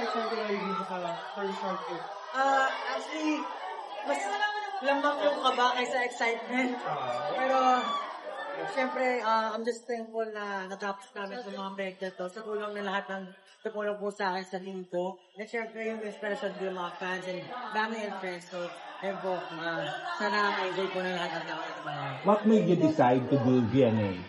excited na dito sa first short film? Actually, mas lamang yung kaba kaysa excitement. Pero, siyempre, I'm just thankful na natapos namin sa mga project to. Sa tulong na lahat ng tumulong po sa akin sa team ko. And siyempre, yung inspiration ko yung mga fans and family and friends. So, ayun po, sana ma-enjoy po na lahat ng tao. What made you decide to do VNA?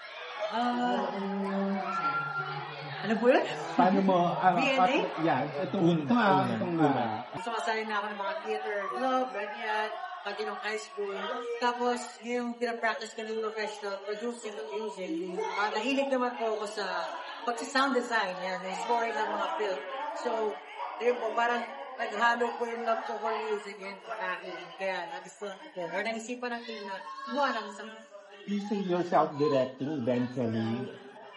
Ano po yun? Paano mo, VNA? Itong una. Sumasali na ako ng mga theater club, ganyan, pati nung high school. Tapos, yung pinapractice ko ng professional producing ng music, nahilig naman po ako sa pag-sound design, yan, scoring ng mga film. So, yun po, parang naghalo po yung love ko for music and acting. Kaya, nagustuhan ko. Or naisipan ng team na gumawa ng isang... You see yourself directing eventually?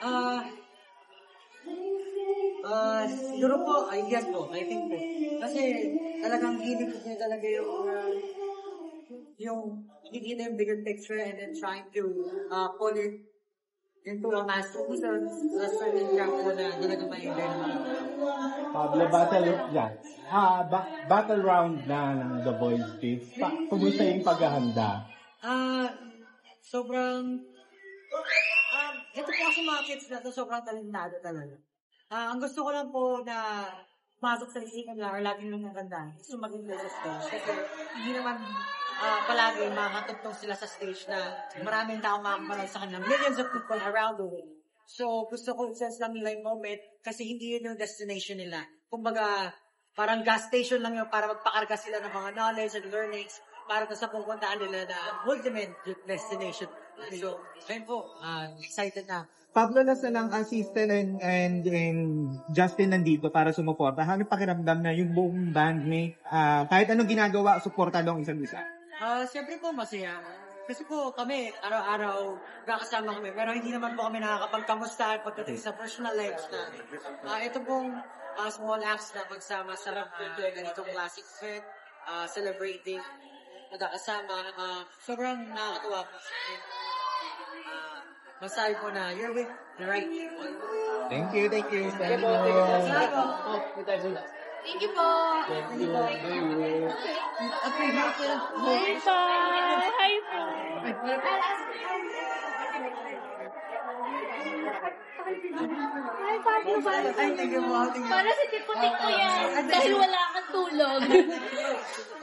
Siguro po, yes po, I think po. Kasi talagang hilig ko talaga yung nakikita yung bigger picture and then trying to pull it into a masterpiece or a certain craft po na talaga ma-enjoy. Pablo, battle round na ng The Voice Kids. Kumusta yung paghahanda? Sobrang, ito po kasi mga kids na to, sobrang talentado talaga. Ang gusto ko lang po na pumasok sa isipan nila or laging lang naganda is yung maging sa stage. Kasi hindi naman palagi makakatugtong sila sa stage na maraming tao makakapalag sa kanila. Millions of people around the world. So, gusto ko i-sense lang nila yung moment kasi hindi yun yung destination nila. Kumbaga, parang gas station lang yun para magpakarga sila ng mga knowledge and learnings para sa pupuntaan nila na ultimate destination. So, ayun po, excited na. Pablo, nasa lang assistant and Justin nandito para sumuporta. Ano pakiramdam na yung buong bandmate, kahit anong ginagawa, suporta lang isang isa? Siyempre po, masaya. Kasi po kami, araw-araw, kakasama kami. Pero hindi naman po kami nakakapagkamusta pagdating sa personal lives na. Ito pong small acts na pagsama sa ganitong classic event, celebrating, magkakasama. Sobrang nakakatuwa po. Masabi po na you're with the right people. Thank you. Thank you po. Hi po. Hi, Pablo. Ay, thank you po. Para sa tiputik ko yan. Dahil wala kang tulog.